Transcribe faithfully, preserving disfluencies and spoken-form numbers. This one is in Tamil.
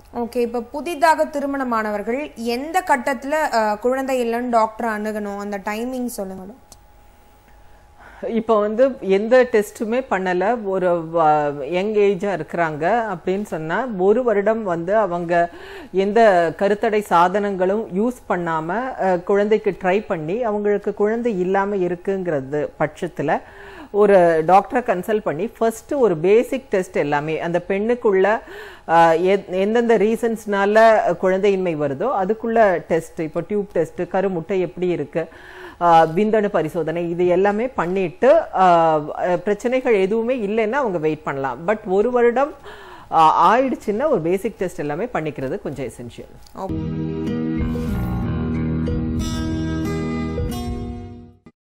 ஓகே, இப்போ புதிதாக திருமணமானவர்கள் எந்த கட்டத்துல குழந்தை இல்லைன்னு டாக்டர் அணுகணும், அந்த டைமிங் சொல்லுங்க. இப்போ வந்து எந்த டெஸ்ட்டுமே பண்ணல, ஒரு யங் ஏஜா இருக்கிறாங்க அப்படின்னு சொன்னா ஒரு வருடம் வந்து அவங்க எந்த கருத்தடை சாதனங்களும் யூஸ் பண்ணாம குழந்தைக்கு ட்ரை பண்ணி அவங்களுக்கு குழந்தை இல்லாம இருக்குங்கிறது பட்சத்துல ஒரு டாக்டரை கன்சல்ட் பண்ணி ஃபர்ஸ்ட் ஒரு பேசிக் டெஸ்ட் எல்லாமே அந்த பெண்ணுக்குள்ள எந்தெந்த ரீசன்ஸ்னால குழந்தையின்மை வருதோ அதுக்குள்ள டெஸ்ட், இப்போ டியூப் டெஸ்ட், கருமுட்டை எப்படி இருக்கு, விந்தணு பரிசோதனை, இது எல்லாமே பண்ணிட்டு பிரச்சனைகள் எதுவுமே இல்லைன்னா அவங்க வெயிட் பண்ணலாம். பட் ஒரு வருடம் ஆயிடுச்சுன்னா ஒரு பேசிக் டெஸ்ட் எல்லாமே பண்ணிக்கிறது கொஞ்சம் எசென்ஷியல்.